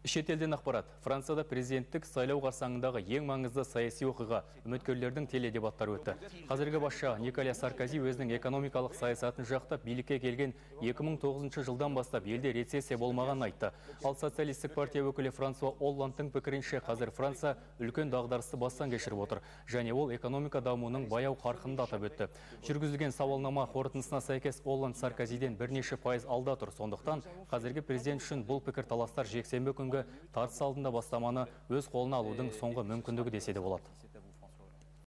Шетелден ақпарат. Францияда президенттік сайлау қарсаңындағы ең маңызды саяси оқиға үміткерлердің теледебаттары өтті. Қазіргі басшы Николя Саркози өзінің экономикалық саясатын жақтап билікке келген 2009 жылдан бастап елде рецессия болмағанын айтты. Ал социалистік партия өкілі Франсуа Олландтың пікірінше қазір Франция үлкен дағдарысты бастан кешіріп отыр. Және ол экономика дамуының баяу қарқынды атап өтті. Жүргізілген сауалнама қорытындысына сәйкес Олланд Саркозиден бірнеше пайыз алда тұр. Сондықтан қазіргі президент үшін бұл пікір таластар жексенбі күнгі тартыс алдында бастаманы өз қолына алудың соңғы мүмкіндігі десе де болады.